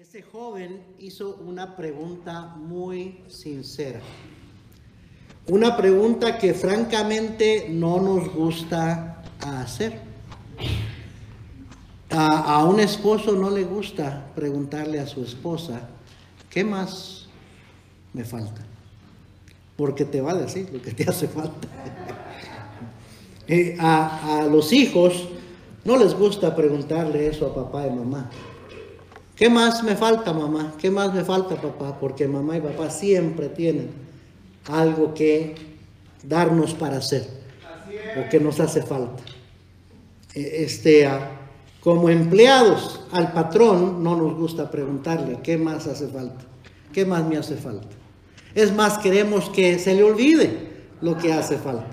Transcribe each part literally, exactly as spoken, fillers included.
Ese joven hizo una pregunta muy sincera. Una pregunta que francamente no nos gusta hacer. A, a un esposo no le gusta preguntarle a su esposa, ¿qué más me falta? Porque te va a decir lo que te hace falta. eh, a, a los hijos no les gusta preguntarle eso a papá y mamá. ¿Qué más me falta, mamá? ¿Qué más me falta, papá? Porque mamá y papá siempre tienen algo que darnos para hacer o que nos hace falta. Este, como empleados al patrón no nos gusta preguntarle ¿qué más hace falta? ¿Qué más me hace falta? Es más, queremos que se le olvide lo que hace falta.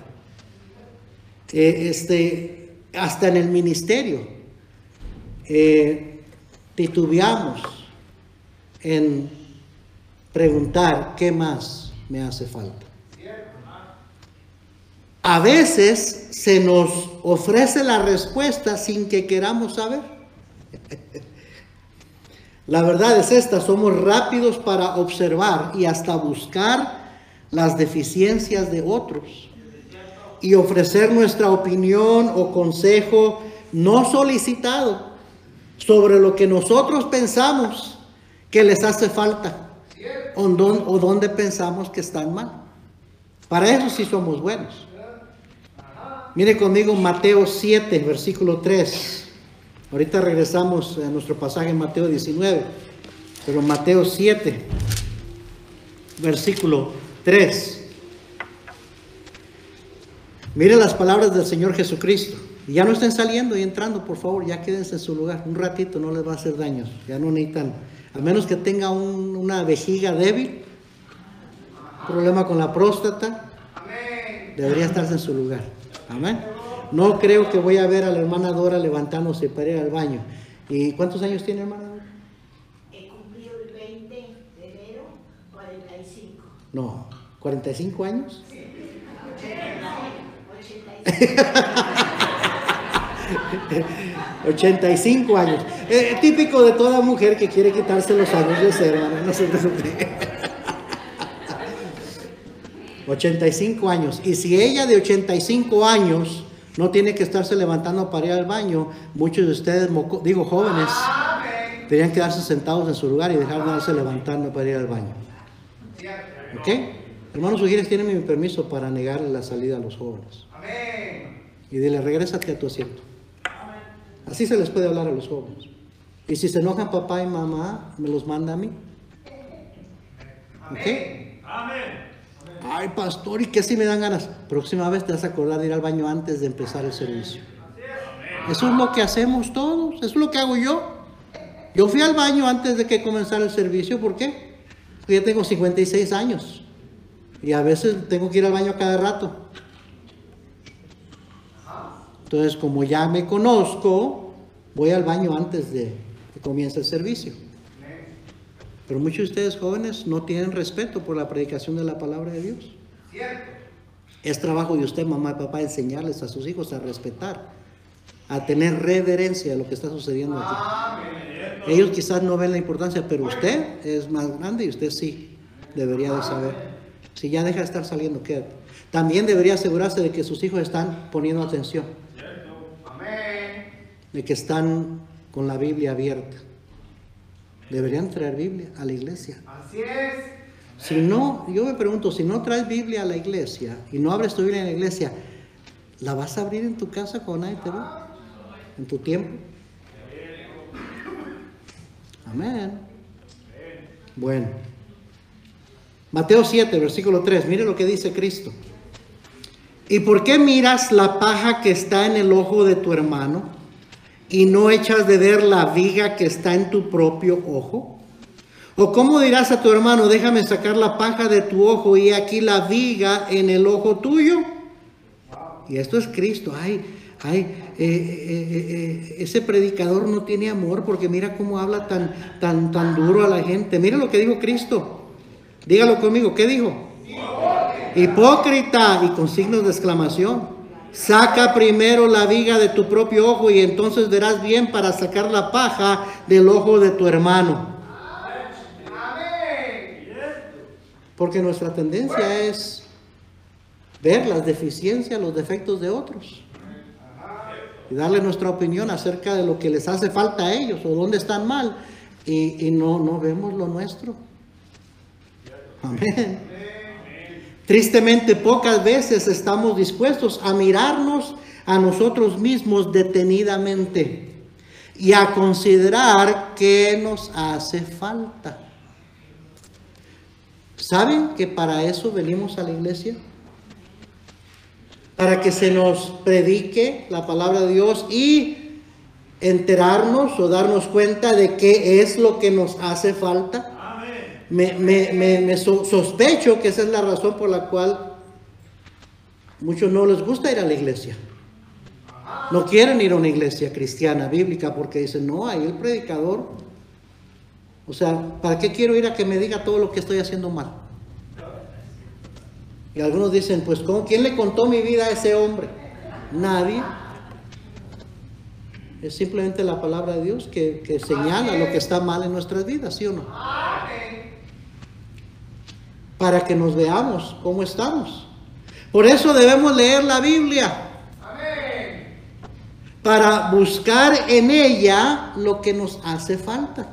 Este, hasta en el ministerio eh, titubeamos en preguntar qué más me hace falta. A veces se nos ofrece la respuesta sin que queramos saber. La verdad es esta, somos rápidos para observar y hasta buscar las deficiencias de otros y ofrecer nuestra opinión o consejo no solicitado sobre lo que nosotros pensamos que les hace falta o, don, o donde pensamos que están mal. Para eso sí somos buenos. Mire conmigo Mateo siete, versículo tres. Ahorita regresamos a nuestro pasaje en Mateo diecinueve, pero Mateo siete, versículo tres. Mire las palabras del Señor Jesucristo. Y ya no estén saliendo y entrando, por favor, ya quédense en su lugar. Un ratito no les va a hacer daño. Ya no necesitan, a menos que tenga un, una vejiga débil, problema con la próstata, debería estarse en su lugar. Amén. No creo que voy a ver a la hermana Dora levantándose para ir al baño. ¿Y cuántos años tiene, hermana Dora? He cumplido el veinte de enero, cuarenta y cinco. No, ¿cuarenta y cinco años? Sí. ochenta y cinco. ochenta y cinco años. Eh, típico de toda mujer que quiere quitarse los años de ser, hermano. No se preocupe. ochenta y cinco años. Y si ella de ochenta y cinco años no tiene que estarse levantando para ir al baño, muchos de ustedes, digo jóvenes, deberían quedarse sentados en su lugar y dejar de darse levantando para ir al baño. ¿Ok? Hermanos Ujires, tienen mi permiso para negarle la salida a los jóvenes. Y dile, regrésate a tu asiento. Así se les puede hablar a los jóvenes. Y si se enojan papá y mamá, me los manda a mí. ¿Ok? Ay, pastor, ¿y qué si me dan ganas? Próxima vez te vas a acordar de ir al baño antes de empezar el servicio. Eso es lo que hacemos todos. Eso es lo que hago yo. Yo fui al baño antes de que comenzara el servicio. ¿Por qué? Porque ya tengo cincuenta y seis años. Y a veces tengo que ir al baño cada rato. Entonces, como ya me conozco, voy al baño antes de que comience el servicio. Pero muchos de ustedes jóvenes no tienen respeto por la predicación de la palabra de Dios. Es trabajo de usted, mamá y papá, enseñarles a sus hijos a respetar, a tener reverencia a lo que está sucediendo aquí. Ellos quizás no ven la importancia, pero usted es más grande y usted sí debería de saber. Si ya deja de estar saliendo, quédate. También debería asegurarse de que sus hijos están poniendo atención. De que están con la Biblia abierta. Deberían traer Biblia a la iglesia. Así es. Si no, yo me pregunto, si no traes Biblia a la iglesia y no abres tu Biblia en la iglesia, ¿la vas a abrir en tu casa cuando nadie te ve? ¿En tu tiempo? Amén. Bueno. Mateo siete, versículo tres. Mire lo que dice Cristo. ¿Y por qué miras la paja que está en el ojo de tu hermano y no echas de ver la viga que está en tu propio ojo? ¿O cómo dirás a tu hermano, déjame sacar la paja de tu ojo y aquí la viga en el ojo tuyo? Y esto es Cristo. Ay, ay, eh, eh, eh, ese predicador no tiene amor porque mira cómo habla tan, tan, tan duro a la gente. Mira lo que dijo Cristo. Dígalo conmigo, ¿qué dijo? Hipócrita, y con signos de exclamación. Saca primero la viga de tu propio ojo y entonces verás bien para sacar la paja del ojo de tu hermano. Porque nuestra tendencia es ver las deficiencias, los defectos de otros. Y darle nuestra opinión acerca de lo que les hace falta a ellos o dónde están mal. Y, y no, no vemos lo nuestro. Amén. Tristemente, pocas veces estamos dispuestos a mirarnos a nosotros mismos detenidamente y a considerar qué nos hace falta. ¿Saben que para eso venimos a la iglesia? Para que se nos predique la palabra de Dios y enterarnos o darnos cuenta de qué es lo que nos hace falta. Me, me, me, me sospecho que esa es la razón por la cual muchos no les gusta ir a la iglesia. No quieren ir a una iglesia cristiana, bíblica, porque dicen, no, ahí el predicador, o sea, ¿para qué quiero ir a que me diga todo lo que estoy haciendo mal? Y algunos dicen, pues, ¿cómo? ¿Quién le contó mi vida a ese hombre? Nadie. Es simplemente la palabra de Dios que, que señala lo que está mal en nuestras vidas, ¿sí o no? Para que nos veamos cómo estamos. Por eso debemos leer la Biblia. Para buscar en ella lo que nos hace falta.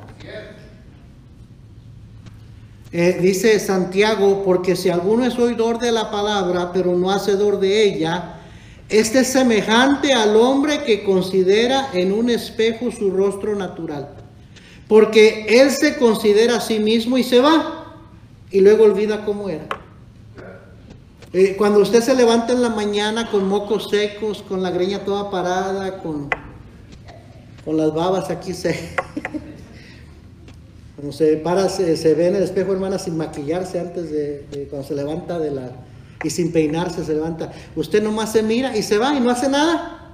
Eh, dice Santiago, porque si alguno es oidor de la palabra, pero no hacedor de ella, este es semejante al hombre que considera en un espejo su rostro natural. Porque él se considera a sí mismo y se va, y luego olvida cómo era. Eh, cuando usted se levanta en la mañana con mocos secos, con la greña toda parada, con, con las babas aquí secas. Cuando se para, se, se ve en el espejo, hermana, sin maquillarse antes de, de cuando se levanta de la, y sin peinarse se levanta. Usted nomás se mira y se va y no hace nada.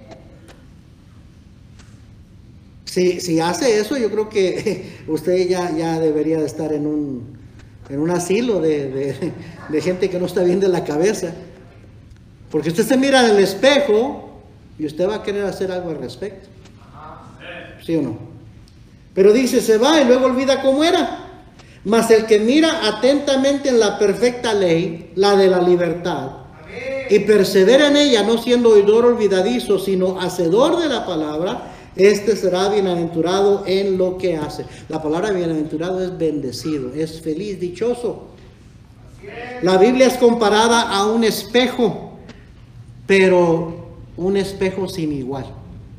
Si, si hace eso, yo creo que usted ya, ya debería de estar en un, en un asilo de, de, de gente que no está bien de la cabeza. Porque usted se mira en el espejo y usted va a querer hacer algo al respecto. ¿Sí o no? Pero dice, se va y luego olvida cómo era. Mas el que mira atentamente en la perfecta ley, la de la libertad, y persevera en ella, no siendo oidor olvidadizo, sino hacedor de la palabra, este será bienaventurado en lo que hace. La palabra bienaventurado es bendecido, es feliz, dichoso. La Biblia es comparada a un espejo, pero un espejo sin igual.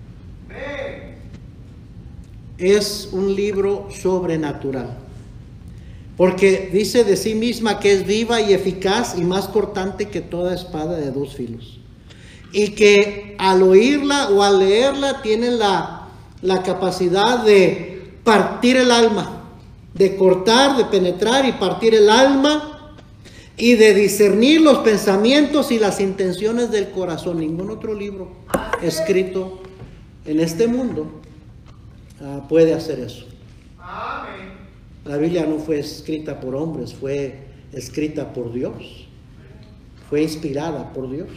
Es un libro sobrenatural, porque dice de sí misma que es viva y eficaz y más cortante que toda espada de dos filos, y que al oírla o al leerla tiene la, la capacidad de partir el alma, de cortar, de penetrar y partir el alma, y de discernir los pensamientos y las intenciones del corazón. Ningún otro libro escrito en este mundo Uh, puede hacer eso. Amén. La Biblia no fue escrita por hombres, fue escrita por Dios, fue inspirada por Dios.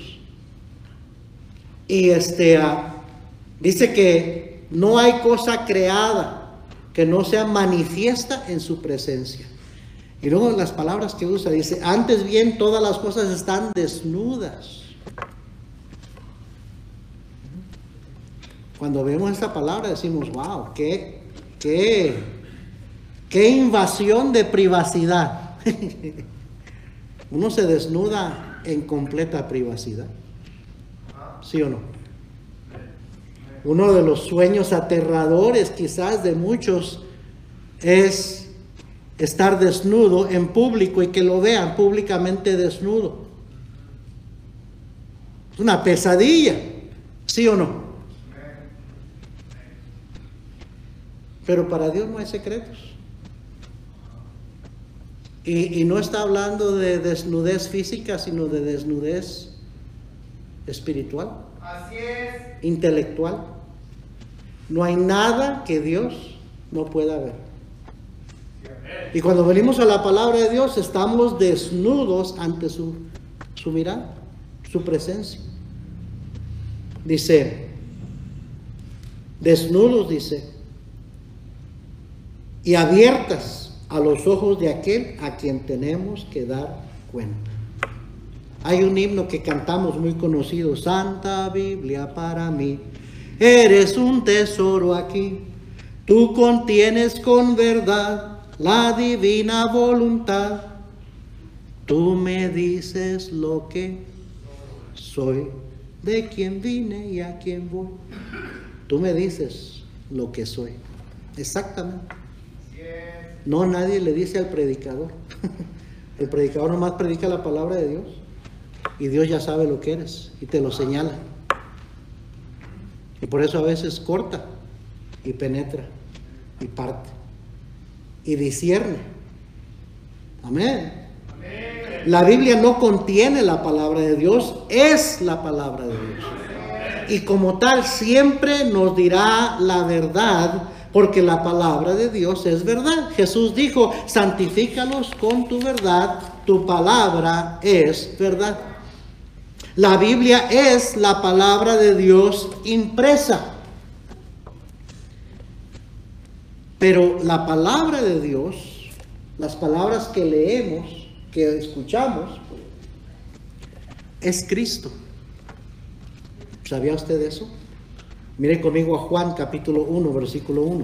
Y este uh, dice que no hay cosa creada que no sea manifiesta en su presencia. Y luego las palabras que usa, dice, antes bien todas las cosas están desnudas. Cuando vemos esta palabra decimos, wow, qué, qué, qué invasión de privacidad. Uno se desnuda en completa privacidad. ¿Sí o no? Uno de los sueños aterradores quizás de muchos es estar desnudo en público y que lo vean públicamente desnudo. Es una pesadilla, ¿sí o no? Pero para Dios no hay secretos. Y, y no está hablando de desnudez física, sino de desnudez espiritual. Así es. Intelectual. No hay nada que Dios no pueda ver. Y cuando venimos a la palabra de Dios, estamos desnudos ante su, su mirada, su presencia. Dice, desnudos, dice, y abiertas a los ojos de aquel a quien tenemos que dar cuenta. Hay un himno que cantamos muy conocido: Santa Biblia para mí, eres un tesoro aquí, tú contienes con verdad la divina voluntad, tú me dices lo que soy, de quién vine y a quién voy. Tú me dices lo que soy, exactamente. No, nadie le dice al predicador. El predicador nomás predica la palabra de Dios y Dios ya sabe lo que eres y te lo señala. Y por eso a veces corta y penetra y parte y discierne. Amén. Amén. La Biblia no contiene la palabra de Dios, es la palabra de Dios. Y como tal siempre nos dirá la verdad, porque la palabra de Dios es verdad. Jesús dijo: santifícalos con tu verdad, tu palabra es verdad. La Biblia es la palabra de Dios impresa. Pero la palabra de Dios, las palabras que leemos, que escuchamos, es Cristo. ¿Sabía usted eso? Mire conmigo a Juan capítulo uno, versículo uno.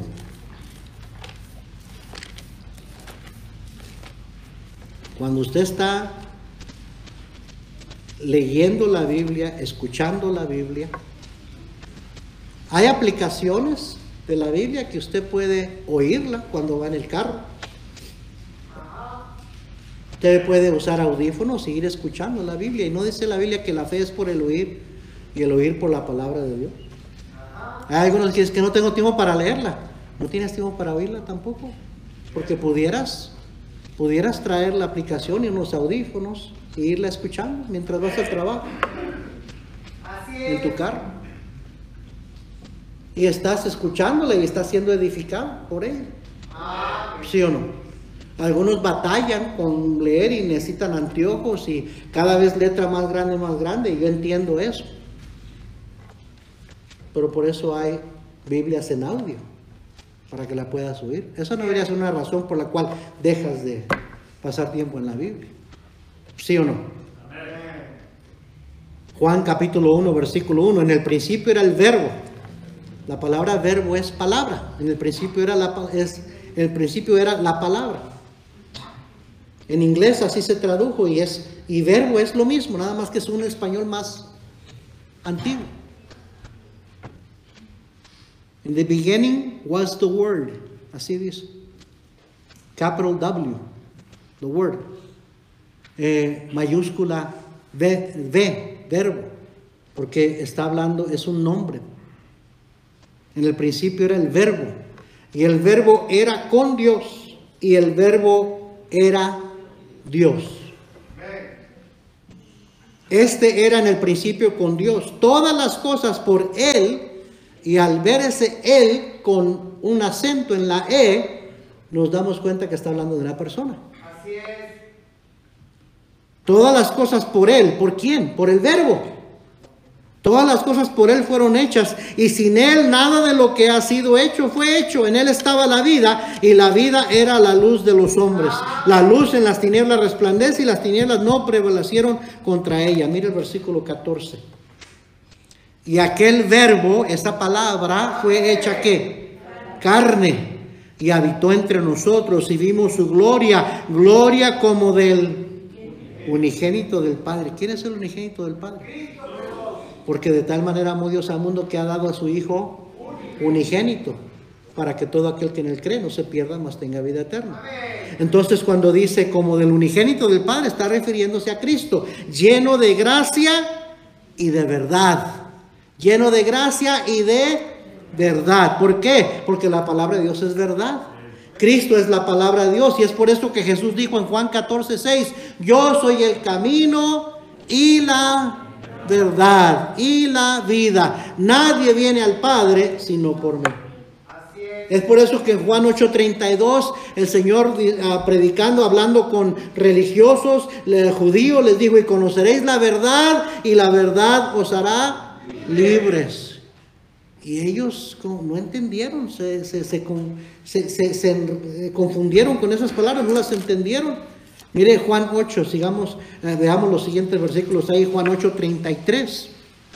Cuando usted está leyendo la Biblia, escuchando la Biblia, hay aplicaciones de la Biblia que usted puede oírla cuando va en el carro. Usted puede usar audífonos y ir escuchando la Biblia. Y no dice la Biblia que la fe es por el oír y el oír por la palabra de Dios. Hay algunos que dicen que no tengo tiempo para leerla. No tienes tiempo para oírla tampoco, porque pudieras pudieras traer la aplicación y unos audífonos e irla escuchando mientras vas al trabajo, en tu carro, y estás escuchándola y estás siendo edificado por ella. ¿Sí o no? Algunos batallan con leer y necesitan anteojos y cada vez letra más grande, más grande, y yo entiendo eso. Pero por eso hay Biblias en audio, para que la puedas oír. Eso no debería ser una razón por la cual dejas de pasar tiempo en la Biblia. ¿Sí o no? Amén. Juan capítulo uno, versículo uno. En el principio era el verbo. La palabra verbo es palabra. En el principio era la, es, en el principio era la palabra. En inglés así se tradujo y, es, y verbo es lo mismo, nada más que es un español más antiguo. In the beginning was the word. Así dice. Capital W. The word. Eh, mayúscula V, V, verbo. Porque está hablando, es un nombre. En el principio era el verbo. Y el verbo era con Dios. Y el verbo era Dios. Este era en el principio con Dios. Todas las cosas por Él. Y al ver ese Él con un acento en la E, nos damos cuenta que está hablando de una persona. Así es. Todas las cosas por Él. ¿Por quién? Por el verbo. Todas las cosas por Él fueron hechas. Y sin Él nada de lo que ha sido hecho fue hecho. En Él estaba la vida. Y la vida era la luz de los hombres. La luz en las tinieblas resplandece. Y las tinieblas no prevalecieron contra ella. Mira el versículo catorce. Y aquel verbo, esa palabra, fue hecha ¿qué? Carne. Y habitó entre nosotros y vimos su gloria. Gloria como del unigénito del Padre. ¿Quién es el unigénito del Padre? Porque de tal manera amó Dios al mundo que ha dado a su Hijo unigénito, para que todo aquel que en él cree no se pierda, mas tenga vida eterna. Entonces cuando dice como del unigénito del Padre, está refiriéndose a Cristo, lleno de gracia y de verdad. Lleno de gracia y de verdad. ¿Por qué? Porque la palabra de Dios es verdad. Cristo es la palabra de Dios. Y es por eso que Jesús dijo en Juan catorce, seis: yo soy el camino y la verdad y la vida. Nadie viene al Padre sino por mí. Es por eso que en Juan ocho treinta y dos el Señor uh, predicando, hablando con religiosos le, judíos, les dijo: y conoceréis la verdad y la verdad os hará libres. Y ellos no entendieron, se, se, se, se, se, se confundieron con esas palabras, no las entendieron. Mire Juan ocho, sigamos, eh, veamos los siguientes versículos ahí, Juan ocho, treinta y tres.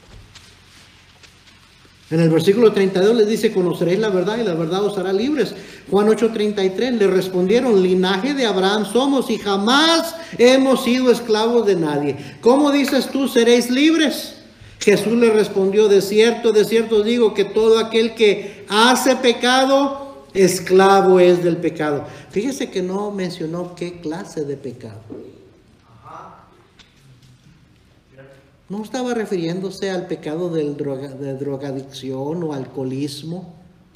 En el versículo treinta y dos les dice, conoceréis la verdad y la verdad os hará libres. Juan ocho, treinta y tres, le respondieron, linaje de Abraham somos y jamás hemos sido esclavos de nadie. ¿Cómo dices tú, seréis libres? Jesús le respondió, de cierto, de cierto os digo que todo aquel que hace pecado, esclavo es del pecado. Fíjese que no mencionó qué clase de pecado. No estaba refiriéndose al pecado del droga, de drogadicción o alcoholismo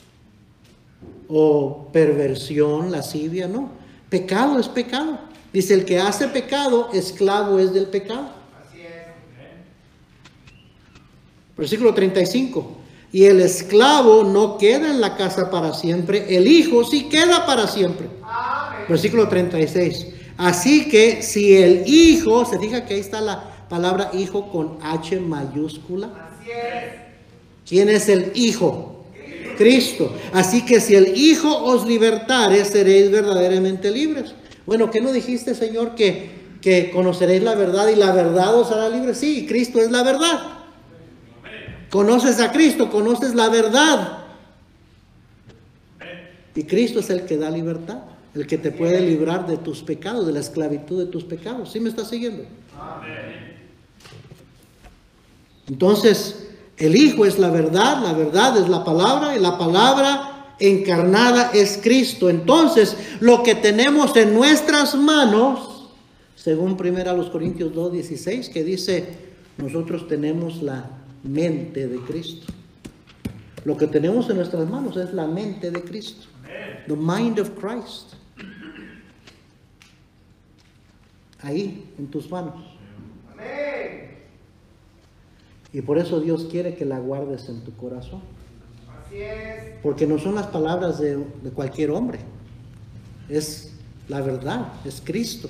o perversión, lascivia, no. Pecado es pecado. Dice, el que hace pecado, esclavo es del pecado. Versículo treinta y cinco. Y el esclavo no queda en la casa para siempre, el hijo sí queda para siempre. Amén. Versículo treinta y seis. Así que si el hijo, se fija que ahí está la palabra hijo con H mayúscula. Así es. ¿Quién es el hijo? Cristo. Cristo. Así que si el hijo os libertare, seréis verdaderamente libres. Bueno, ¿qué no dijiste, Señor? Que, que conoceréis la verdad y la verdad os hará libres. Sí, Cristo es la verdad. Conoces a Cristo, conoces la verdad. Y Cristo es el que da libertad, el que te puede librar de tus pecados, de la esclavitud de tus pecados. ¿Sí me estás siguiendo? Amén. Entonces, el Hijo es la verdad, la verdad es la palabra, y la palabra encarnada es Cristo. Entonces, lo que tenemos en nuestras manos, según primera Corintios dos, dieciséis, que dice, nosotros tenemos la mente de Cristo. Lo que tenemos en nuestras manos es la mente de Cristo. The mind of Christ. Ahí, en tus manos. Amén. Y por eso Dios quiere que la guardes en tu corazón. Así es. Porque no son las palabras de, de cualquier hombre. Es la verdad, es Cristo.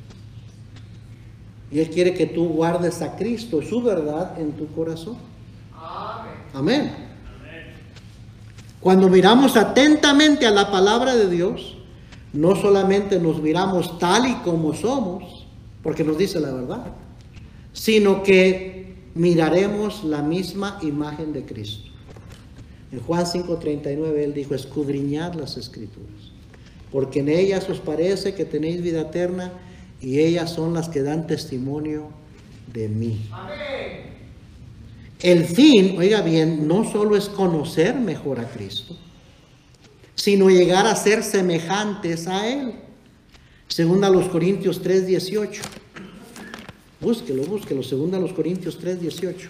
Y Él quiere que tú guardes a Cristo, su verdad, en tu corazón. Amén. Amén. Cuando miramos atentamente a la palabra de Dios, no solamente nos miramos tal y como somos, porque nos dice la verdad, sino que miraremos la misma imagen de Cristo. En Juan cinco treinta y nueve Él dijo, escudriñad las Escrituras, porque en ellas os parece que tenéis vida eterna, y ellas son las que dan testimonio de mí. Amén. El fin, oiga bien, no solo es conocer mejor a Cristo, sino llegar a ser semejantes a Él. Segunda a los Corintios tres dieciocho. Búsquelo, búsquelo. Segunda a los Corintios tres dieciocho.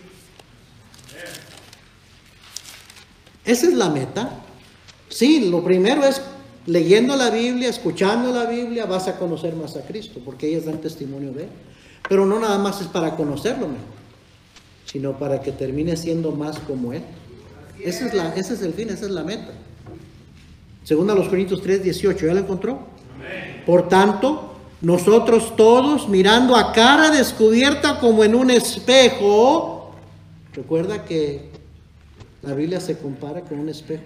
Esa es la meta. Sí, lo primero es leyendo la Biblia, escuchando la Biblia, vas a conocer más a Cristo, porque ellas dan testimonio de Él. Pero no nada más es para conocerlo mejor, sino para que termine siendo más como Él. Ese es, la, ese es el fin, esa es la meta. Segunda a los Corintios tres dieciocho, ¿ya lo encontró? Amén. Por tanto, nosotros todos, mirando a cara descubierta como en un espejo, recuerda que la Biblia se compara con un espejo.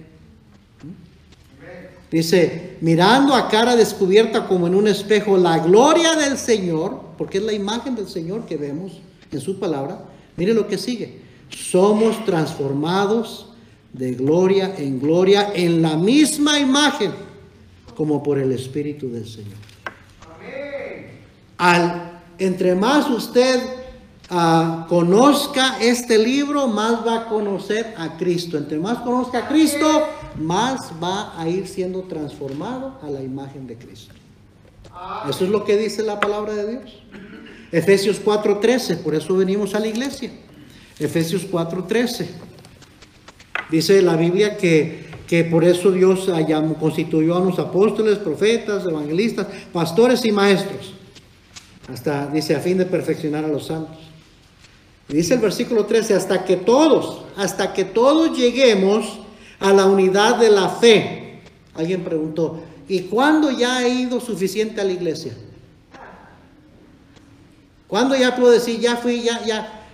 Dice, mirando a cara descubierta como en un espejo la gloria del Señor, porque es la imagen del Señor que vemos en su palabra. Mire lo que sigue. Somos transformados de gloria en gloria en la misma imagen, como por el Espíritu del Señor. Amén. Al, entre más usted uh, conozca este libro, más va a conocer a Cristo. Entre más conozca a Cristo, más va a ir siendo transformado a la imagen de Cristo. Eso es lo que dice la palabra de Dios. Efesios cuatro trece, por eso venimos a la iglesia. Efesios cuatro trece. Dice la Biblia que, que por eso Dios allá constituyó a los apóstoles, profetas, evangelistas, pastores y maestros. Hasta, dice, a fin de perfeccionar a los santos. Y dice el versículo trece, hasta que todos, hasta que todos lleguemos a la unidad de la fe. Alguien preguntó, ¿y cuándo ya he ido suficiente a la iglesia? ¿Cuándo ya puedo decir, ya fui, ya, ya,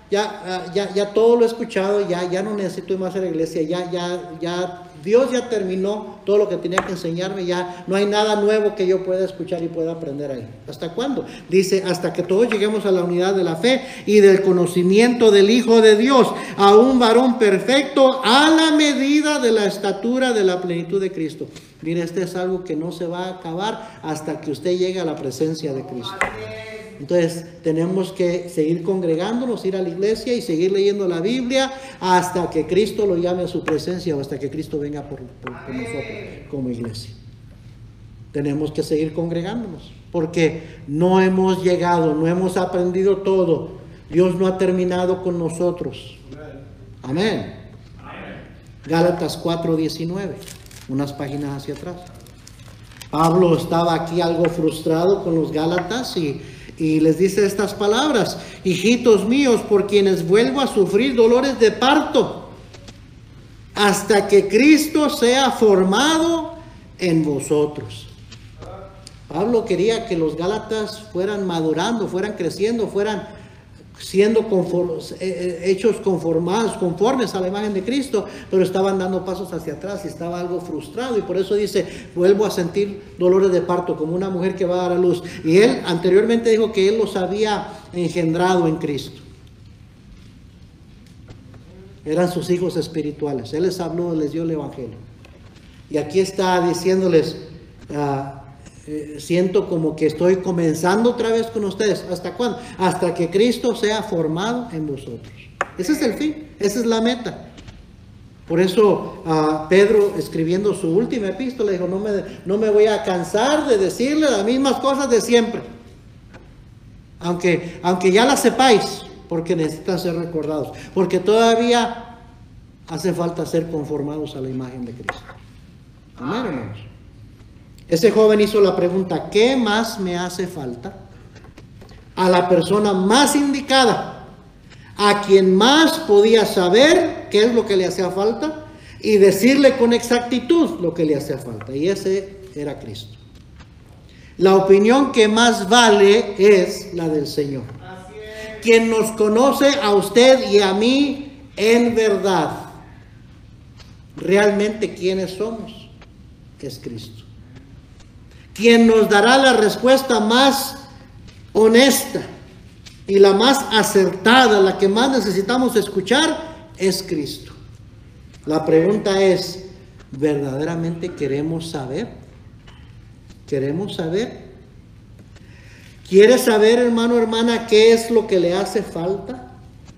ya, ya, ya todo lo he escuchado, ya, ya no necesito ir más a la iglesia, ya, ya, ya, Dios ya terminó todo lo que tenía que enseñarme, ya no hay nada nuevo que yo pueda escuchar y pueda aprender ahí. ¿Hasta cuándo? Dice, hasta que todos lleguemos a la unidad de la fe y del conocimiento del Hijo de Dios, a un varón perfecto, a la medida de la estatura de la plenitud de Cristo. Mire, este es algo que no se va a acabar hasta que usted llegue a la presencia de Cristo. Entonces tenemos que seguir congregándonos, ir a la iglesia y seguir leyendo la Biblia hasta que Cristo lo llame a su presencia o hasta que Cristo venga por, por, por nosotros como iglesia. Tenemos que seguir congregándonos porque no hemos llegado, no hemos aprendido todo. Dios no ha terminado con nosotros. Amén. Gálatas cuatro diecinueve, unas páginas hacia atrás. Pablo estaba aquí algo frustrado con los Gálatas y Y les dice estas palabras: hijitos míos, por quienes vuelvo a sufrir dolores de parto, hasta que Cristo sea formado en vosotros. Pablo quería que los Gálatas fueran madurando, fueran creciendo, fueran siendo conform, eh, hechos conformados, conformes a la imagen de Cristo, pero estaban dando pasos hacia atrás y estaba algo frustrado, y por eso dice, vuelvo a sentir dolores de parto, como una mujer que va a dar a luz. Y él anteriormente dijo que él los había engendrado en Cristo. Eran sus hijos espirituales. Él les habló, les dio el evangelio. Y aquí está diciéndoles, uh, Eh, siento como que estoy comenzando otra vez con ustedes. ¿Hasta cuándo? Hasta que Cristo sea formado en vosotros. Ese es el fin, esa es la meta. Por eso uh, Pedro, escribiendo su última epístola, dijo, no me, no me voy a cansar de decirle las mismas cosas de siempre, aunque, aunque ya las sepáis, porque necesitan ser recordados, porque todavía hace falta ser conformados a la imagen de Cristo. Amén, hermanos. Ese joven hizo la pregunta, ¿qué más me hace falta? A la persona más indicada, a quien más podía saber qué es lo que le hacía falta y decirle con exactitud lo que le hacía falta. Y ese era Cristo. La opinión que más vale es la del Señor, quien nos conoce a usted y a mí en verdad. Realmente, ¿quiénes somos? Es Cristo. Quien nos dará la respuesta más honesta y la más acertada, la que más necesitamos escuchar, es Cristo. La pregunta es, ¿verdaderamente queremos saber? ¿Queremos saber? ¿Quiere saber, hermano, hermana, qué es lo que le hace falta?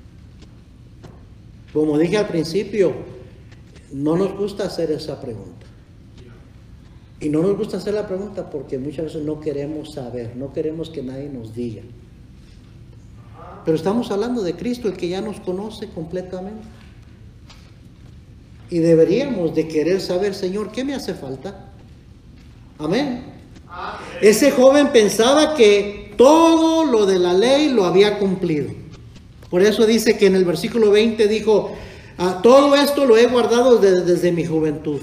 Como dije al principio, no nos gusta hacer esa pregunta. Y no nos gusta hacer la pregunta porque muchas veces no queremos saber, no queremos que nadie nos diga. Pero estamos hablando de Cristo, el que ya nos conoce completamente. Y deberíamos de querer saber, Señor, ¿qué me hace falta? Amén. Amén. Ese joven pensaba que todo lo de la ley lo había cumplido. Por eso dice que en el versículo veinte dijo, ah, todo esto lo he guardado desde, desde mi juventud.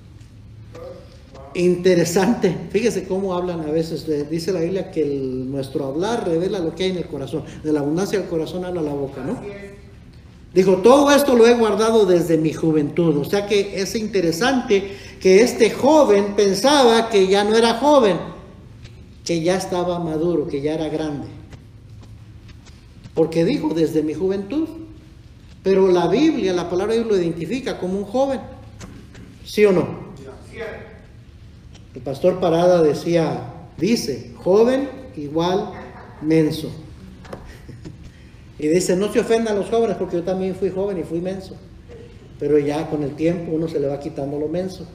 Interesante, fíjese cómo hablan a veces. Dice la Biblia que el, nuestro hablar revela lo que hay en el corazón. De la abundancia del corazón habla la boca, ¿no? Dijo, todo esto lo he guardado desde mi juventud. O sea que es interesante que este joven pensaba que ya no era joven, que ya estaba maduro, que ya era grande. Porque dijo desde mi juventud. Pero la Biblia, la palabra de Dios lo identifica como un joven. ¿Sí o no? El pastor Parada decía, dice, joven igual menso. Y dice, no se ofendan los jóvenes porque yo también fui joven y fui menso. Pero ya con el tiempo uno se le va quitando lo menso.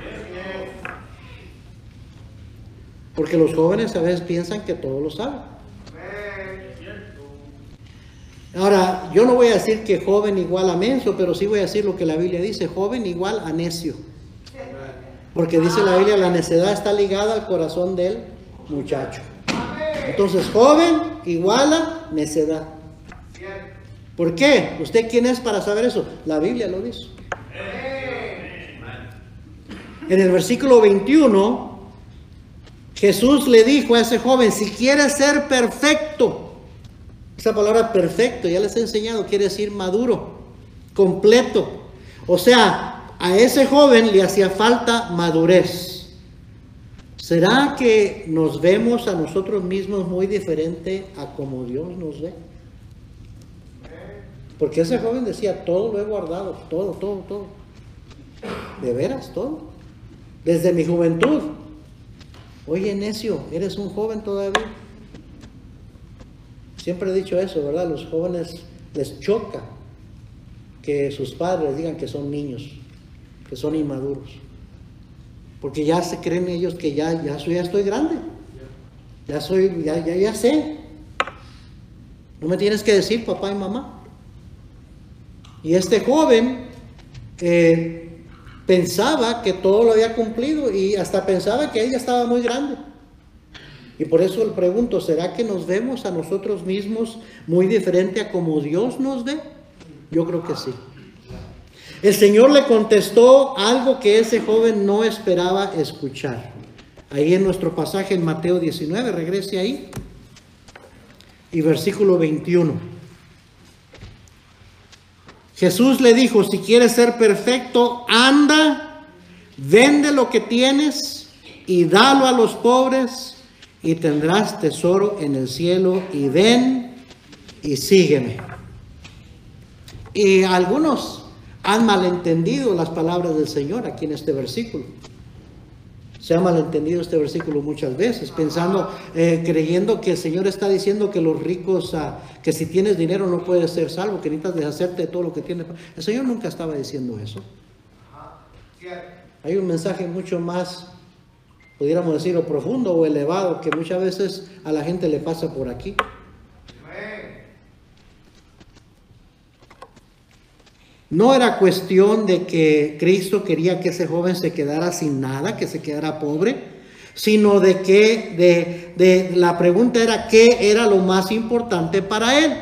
Porque los jóvenes a veces piensan que todo lo saben. Ahora, yo no voy a decir que joven igual a menso, pero sí voy a decir lo que la Biblia dice, joven igual a necio. Porque dice la Biblia, la necedad está ligada al corazón del muchacho. Entonces, joven igual a necedad. ¿Por qué? ¿Usted quién es para saber eso? La Biblia lo dice. En el versículo veintiuno, Jesús le dijo a ese joven, si quieres ser perfecto, Esa palabra perfecto, ya les he enseñado, quiere decir maduro, completo. O sea, a ese joven le hacía falta madurez. ¿Será que nos vemos a nosotros mismos muy diferente a como Dios nos ve? Porque ese joven decía, todo lo he guardado, todo, todo, todo. De veras, todo. Desde mi juventud. Oye, necio, eres un joven todavía. Siempre he dicho eso, ¿verdad? Los jóvenes les choca que sus padres digan que son niños, que son inmaduros. Porque ya se creen ellos que ya, ya, soy, ya estoy grande. Ya soy, ya, ya, ya sé. No me tienes que decir papá y mamá. Y este joven eh, pensaba que todo lo había cumplido y hasta pensaba que ella estaba muy grande. Y por eso le pregunto, ¿será que nos vemos a nosotros mismos muy diferente a como Dios nos ve? Yo creo que sí. El Señor le contestó algo que ese joven no esperaba escuchar. Ahí en nuestro pasaje en Mateo diecinueve, regrese ahí. Y versículo veintiuno. Jesús le dijo, si quieres ser perfecto, anda, vende lo que tienes y dalo a los pobres y tendrás tesoro en el cielo, y ven y sígueme. Y algunos han malentendido las palabras del Señor aquí en este versículo. Se ha malentendido este versículo muchas veces, pensando, eh, creyendo que el Señor está diciendo que los ricos, uh, que si tienes dinero no puedes ser salvo, que necesitas deshacerte de todo lo que tienes. El Señor nunca estaba diciendo eso. Hay un mensaje mucho más, pudiéramos decir, o profundo o elevado, que muchas veces a la gente le pasa por aquí. No era cuestión de que Cristo quería que ese joven se quedara sin nada, que se quedara pobre, sino de que de, de, la pregunta era qué era lo más importante para él.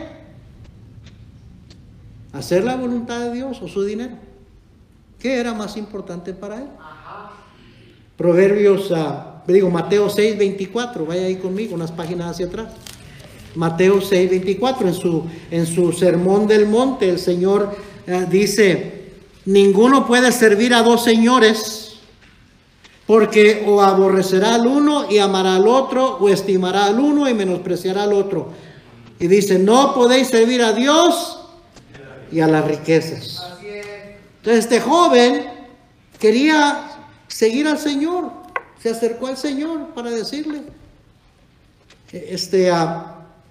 ¿Hacer la voluntad de Dios o su dinero? ¿Qué era más importante para él? Proverbios, uh, digo Mateo seis veinticuatro, vaya ahí conmigo unas páginas hacia atrás. Mateo seis veinticuatro, en su, en su sermón del monte, el Señor Uh, dice, ninguno puede servir a dos señores, porque o aborrecerá al uno y amará al otro, o estimará al uno y menospreciará al otro. Y dice, no podéis servir a Dios y a las riquezas. Entonces este joven quería seguir al Señor, se acercó al Señor para decirle, este, uh,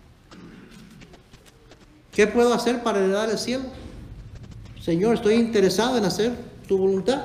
¿qué puedo hacer para heredar el cielo? Señor, estoy interesado en hacer tu voluntad.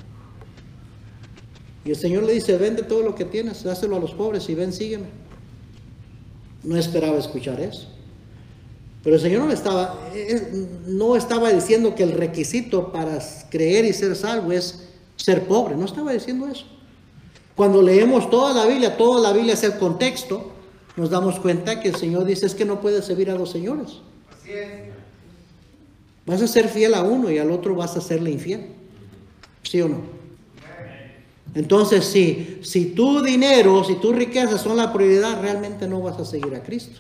Y el Señor le dice, vende todo lo que tienes, dáselo a los pobres y ven, sígueme. No esperaba escuchar eso. Pero el Señor no estaba, no estaba diciendo que el requisito para creer y ser salvo es ser pobre. No estaba diciendo eso. Cuando leemos toda la Biblia, toda la Biblia es el contexto, nos damos cuenta que el Señor dice es que no puedes servir a dos señores. Así es. Vas a ser fiel a uno y al otro vas a serle infiel. ¿Sí o no? Entonces, si, si tu dinero, si tus riquezas son la prioridad, realmente no vas a seguir a Cristo.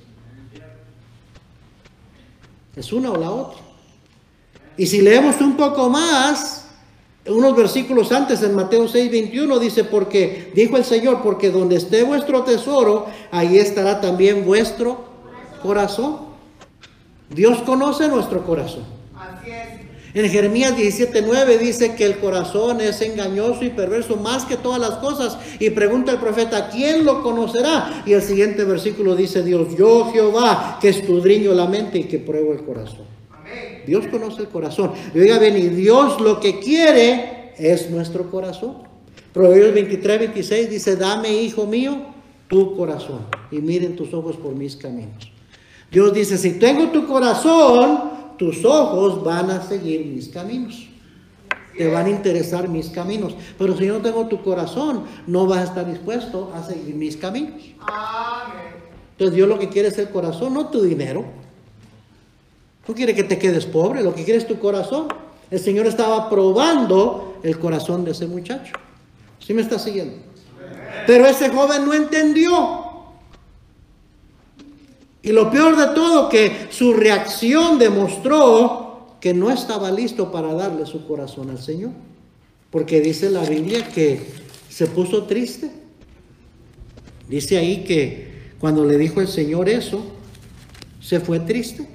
Es una o la otra. Y si leemos un poco más, unos versículos antes en Mateo seis veintiuno dice, porque, dijo el Señor, porque donde esté vuestro tesoro, ahí estará también vuestro corazón. Dios conoce nuestro corazón. En Jeremías diecisiete nueve dice que el corazón es engañoso y perverso más que todas las cosas. Y pregunta el profeta, ¿quién lo conocerá? Y el siguiente versículo dice Dios, yo Jehová, que escudriño la mente y que pruebo el corazón. Amén. Dios conoce el corazón. Y oiga bien, y Dios lo que quiere es nuestro corazón. Proverbios veintitrés veintiséis dice, dame, hijo mío, tu corazón y miren tus ojos por mis caminos. Dios dice, si tengo tu corazón, tus ojos van a seguir mis caminos. Te van a interesar mis caminos. Pero si yo no tengo tu corazón, no vas a estar dispuesto a seguir mis caminos. Entonces Dios lo que quiere es el corazón, no tu dinero. No quiere que te quedes pobre, lo que quiere es tu corazón. El Señor estaba probando el corazón de ese muchacho. ¿Sí me está siguiendo? Pero ese joven no entendió. Y lo peor de todo, que su reacción demostró que no estaba listo para darle su corazón al Señor. Porque dice la Biblia que se puso triste. Dice ahí que cuando le dijo el Señor eso, se fue triste.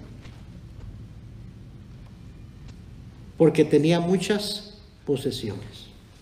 Porque tenía muchas posesiones.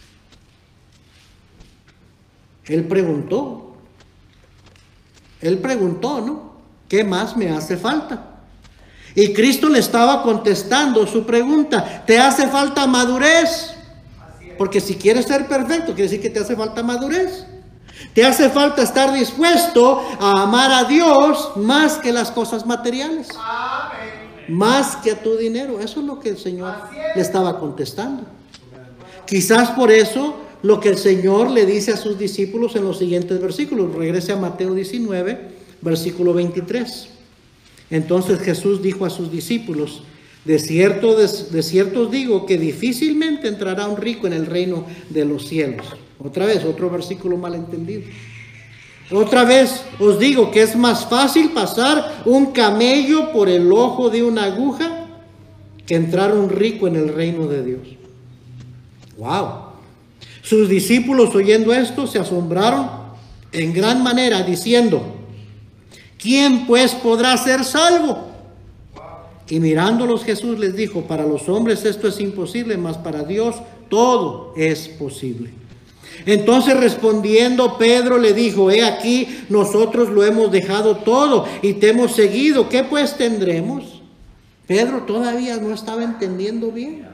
Él preguntó, él preguntó, ¿no? ¿Qué más me hace falta? Y Cristo le estaba contestando su pregunta. ¿Te hace falta madurez? Porque si quieres ser perfecto, quiere decir que te hace falta madurez. Te hace falta estar dispuesto a amar a Dios más que las cosas materiales. Más que a tu dinero. Eso es lo que el Señor le estaba contestando. Quizás por eso lo que el Señor le dice a sus discípulos en los siguientes versículos. Regrese a Mateo diecinueve, versículo veintitrés. Entonces Jesús dijo a sus discípulos: de cierto, de, de cierto os digo que difícilmente entrará un rico en el reino de los cielos. Otra vez, otro versículo mal entendido. Otra vez os digo que es más fácil pasar un camello por el ojo de una aguja que entrar un rico en el reino de Dios. Wow. Sus discípulos, oyendo esto, se asombraron en gran manera, diciendo: ¿quién pues podrá ser salvo? Y mirándolos Jesús les dijo: para los hombres esto es imposible, mas para Dios todo es posible. Entonces respondiendo Pedro le dijo: he aquí, nosotros lo hemos dejado todo y te hemos seguido. ¿Qué pues tendremos? Pedro todavía no estaba entendiendo bien.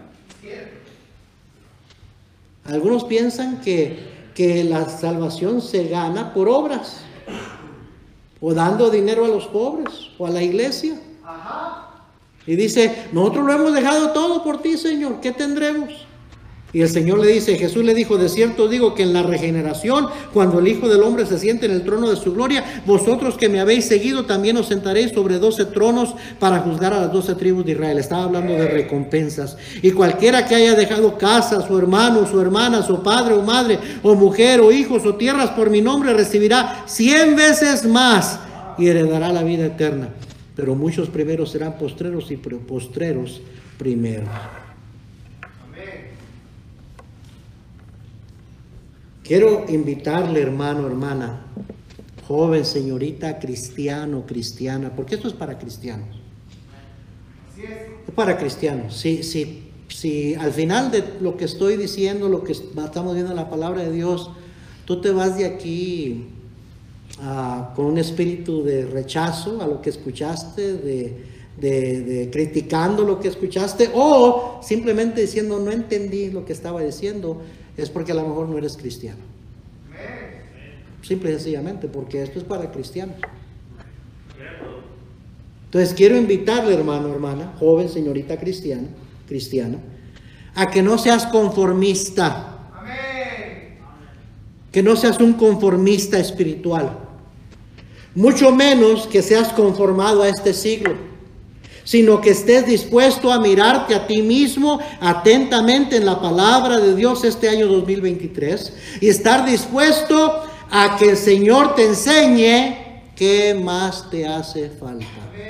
Algunos piensan que, que la salvación se gana por obras, o dando dinero a los pobres, o a la iglesia. Y dice: nosotros lo hemos dejado todo por ti, Señor, ¿qué tendremos? Y el Señor le dice, Jesús le dijo: de cierto digo que en la regeneración, cuando el Hijo del Hombre se siente en el trono de su gloria, vosotros que me habéis seguido también os sentaréis sobre doce tronos para juzgar a las doce tribus de Israel. Estaba hablando de recompensas. Y cualquiera que haya dejado casa, su hermano, su hermana, su padre o madre, o mujer, o hijos, o tierras por mi nombre, recibirá cien veces más y heredará la vida eterna. Pero muchos primeros serán postreros y postreros primeros. Quiero invitarle, hermano, hermana, joven, señorita, cristiano, cristiana, porque esto es para cristianos. Así es. Es para cristianos. Si, si, si al final de lo que estoy diciendo, lo que estamos viendo en la palabra de Dios, tú te vas de aquí uh, con un espíritu de rechazo a lo que escuchaste, de, de, de criticando lo que escuchaste, o simplemente diciendo no entendí lo que estaba diciendo, es porque a lo mejor no eres cristiano. Simple y sencillamente, porque esto es para cristianos. Entonces quiero invitarle, hermano, hermana, joven, señorita cristiana, cristiana, a que no seas conformista. Que no seas un conformista espiritual. Mucho menos que seas conformado a este siglo, sino que estés dispuesto a mirarte a ti mismo atentamente en la palabra de Dios este año dos mil veintitrés y estar dispuesto a que el Señor te enseñe qué más te hace falta.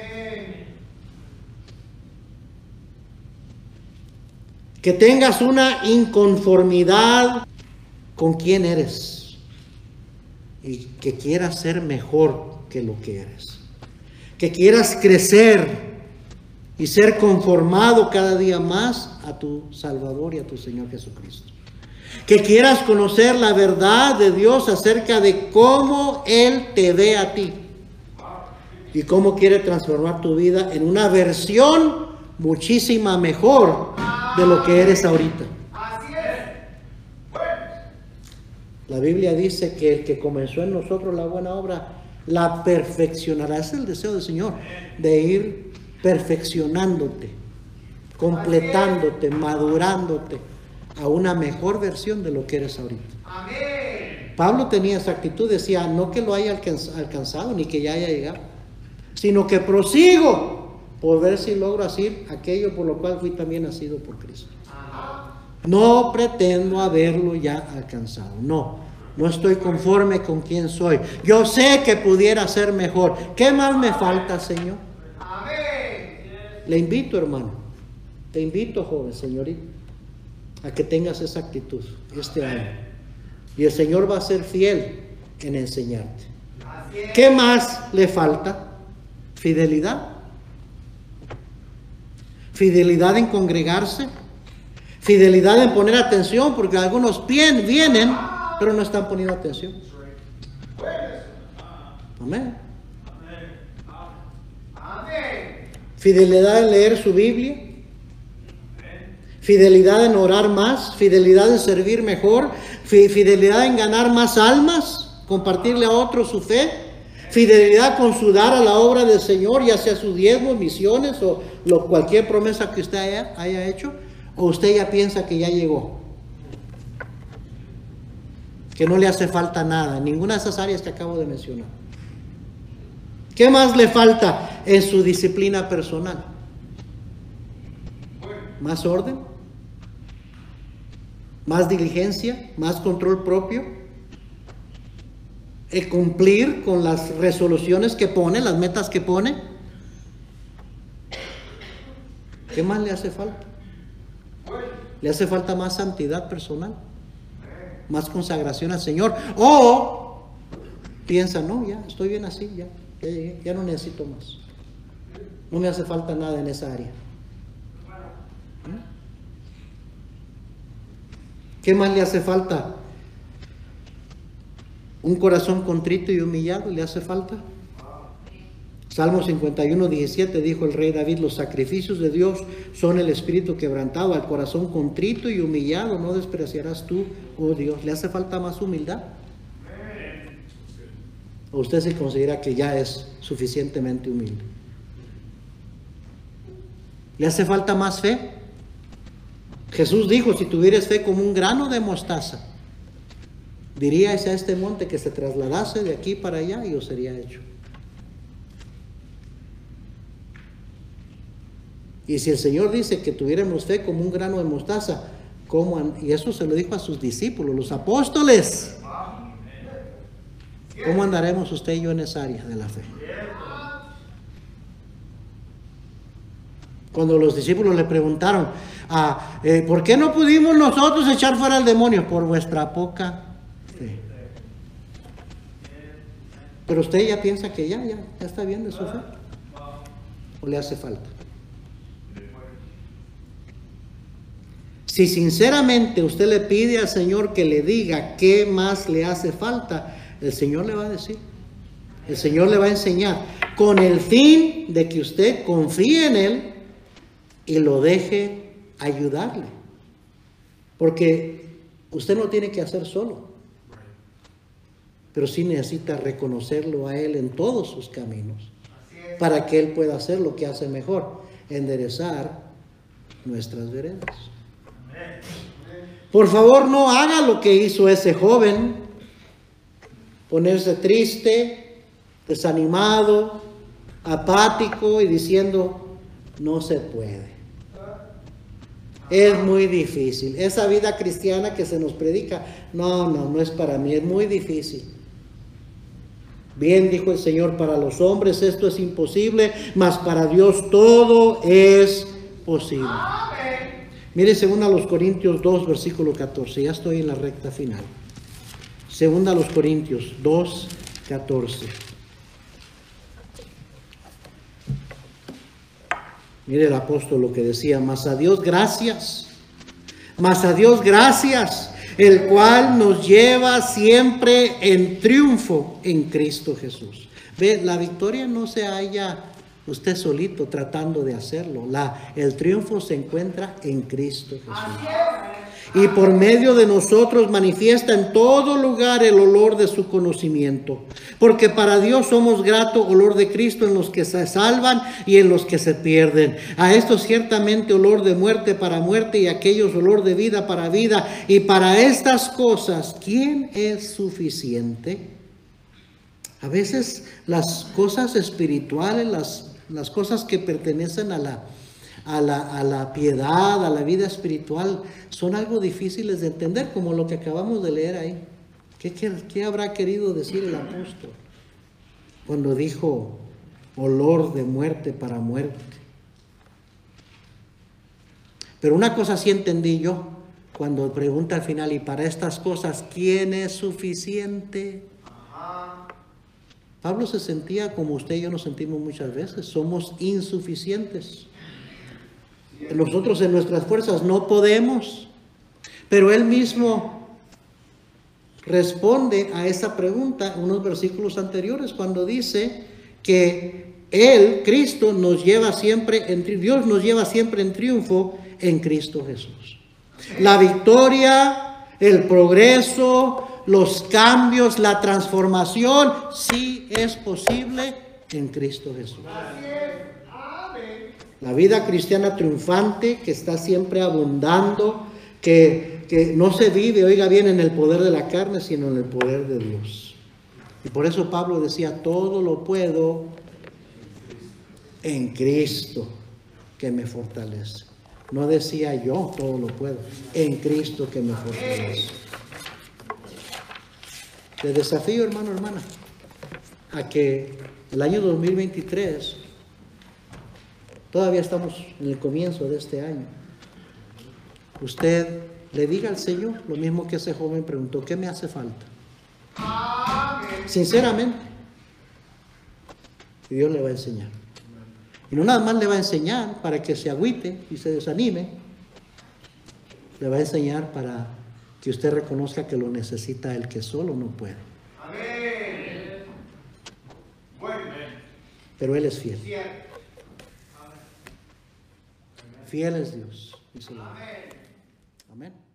Que tengas una inconformidad con quién eres y que quieras ser mejor que lo que eres. Que quieras crecer y ser conformado cada día más a tu Salvador y a tu Señor Jesucristo. Que quieras conocer la verdad de Dios acerca de cómo Él te ve a ti y cómo quiere transformar tu vida en una versión muchísima mejor de lo que eres ahorita. La Biblia dice que el que comenzó en nosotros la buena obra la perfeccionará. Es el deseo del Señor, de ir perfeccionándote, completándote, madurándote a una mejor versión de lo que eres ahorita. Amén. Pablo tenía esa actitud, decía, no que lo haya alcanzado ni que ya haya llegado, sino que prosigo por ver si logro hacer aquello por lo cual fui también nacido por Cristo. Ajá. No pretendo haberlo ya alcanzado, no, No estoy conforme con quien soy. Yo sé que pudiera ser mejor. ¿Qué más me falta, Señor? Le invito, hermano. Te invito, joven, señorita, a que tengas esa actitud este año. Y el Señor va a ser fiel en enseñarte. ¿Qué más le falta? Fidelidad. Fidelidad en congregarse. Fidelidad en poner atención, porque algunos bien, vienen, pero no están poniendo atención. Amén. Fidelidad en leer su Biblia. Fidelidad en orar más. Fidelidad en servir mejor. Fidelidad en ganar más almas. Compartirle a otros su fe. Fidelidad con su dar a la obra del Señor, ya sea sus diezmos, misiones o lo, cualquier promesa que usted haya, haya hecho. ¿O usted ya piensa que ya llegó? Que no le hace falta nada en ninguna de esas áreas que acabo de mencionar. ¿Qué más le falta en su disciplina personal? ¿Más orden? ¿Más diligencia? ¿Más control propio? ¿El cumplir con las resoluciones que pone, las metas que pone? ¿Qué más le hace falta? ¿Le hace falta más santidad personal? ¿Más consagración al Señor? ¿O piensa, no, ya estoy bien así, ya, ya llegué, ya no necesito más? No me hace falta nada en esa área. ¿Qué más le hace falta? ¿Un corazón contrito y humillado le hace falta? Salmo cincuenta y uno, diecisiete dijo el rey David: los sacrificios de Dios son el espíritu quebrantado, al corazón contrito y humillado no despreciarás tú, oh Dios. ¿Le hace falta más humildad? ¿O usted se considera que ya es suficientemente humilde? ¿Le hace falta más fe? Jesús dijo: si tuvieres fe como un grano de mostaza, diríais a este monte que se trasladase de aquí para allá y os sería hecho. Y si el Señor dice que tuviéramos fe como un grano de mostaza, ¿cómo? Y eso se lo dijo a sus discípulos, los apóstoles. ¿Cómo andaremos usted y yo en esa área de la fe? Cuando los discípulos le preguntaron, ah, eh, ¿por qué no pudimos nosotros echar fuera al demonio? Por vuestra poca fe. Pero usted ya piensa que ya, ya, ya está bien de su fe. ¿O le hace falta? Si sinceramente usted le pide al Señor que le diga qué más le hace falta, el Señor le va a decir. El Señor le va a enseñar, con el fin de que usted confíe en Él y lo deje ayudarle. Porque usted no tiene que hacer solo, pero sí necesita reconocerlo a Él en todos sus caminos, para que Él pueda hacer lo que hace mejor, enderezar nuestras veredas. Por favor, no haga lo que hizo ese joven, ponerse triste, desanimado, apático y diciendo, no se puede. Es muy difícil. Esa vida cristiana que se nos predica, no, no, no es para mí, es muy difícil. Bien dijo el Señor, para los hombres esto es imposible, mas para Dios todo es posible. Mire, segunda a los Corintios dos, versículo catorce. Ya estoy en la recta final. Segunda a los Corintios dos, catorce. Mire el apóstol lo que decía: mas a Dios gracias, mas a Dios gracias, el cual nos lleva siempre en triunfo en Cristo Jesús. Ve, la victoria no se halla usted solito tratando de hacerlo. La, el triunfo se encuentra en Cristo Jesús. Y por medio de nosotros manifiesta en todo lugar el olor de su conocimiento. Porque para Dios somos grato olor de Cristo en los que se salvan y en los que se pierden. A estos ciertamente olor de muerte para muerte, y a aquellos olor de vida para vida. Y para estas cosas, ¿quién es suficiente? A veces las cosas espirituales, las Las cosas que pertenecen a la, a, la, a la piedad, a la vida espiritual, son algo difíciles de entender, como lo que acabamos de leer ahí. ¿Qué, qué, qué habrá querido decir el apóstol cuando dijo olor de muerte para muerte? Pero una cosa sí entendí yo cuando pregunta al final, y para estas cosas, ¿quién es suficiente? Pablo se sentía como usted y yo nos sentimos muchas veces, somos insuficientes. Nosotros en nuestras fuerzas no podemos, pero él mismo responde a esa pregunta en unos versículos anteriores cuando dice que él, Cristo, nos lleva siempre, en, Dios nos lleva siempre en triunfo en Cristo Jesús. La victoria, el progreso, los cambios, la transformación, sí es posible en Cristo Jesús. La vida cristiana triunfante que está siempre abundando, que, que no se vive, oiga bien, en el poder de la carne, sino en el poder de Dios. Y por eso Pablo decía, todo lo puedo en Cristo que me fortalece. No decía yo, todo lo puedo, en Cristo que me fortalece. Le desafío, hermano, hermana, a que el año dos mil veintitrés, todavía estamos en el comienzo de este año, usted le diga al Señor lo mismo que ese joven preguntó, ¿qué me hace falta? Sinceramente. Y Dios le va a enseñar. Y no nada más le va a enseñar para que se agüite y se desanime. Le va a enseñar para que usted reconozca que lo necesita el que solo no puede. Amén. Bueno. Pero Él es fiel. Fiel es Dios. Amén. Amén.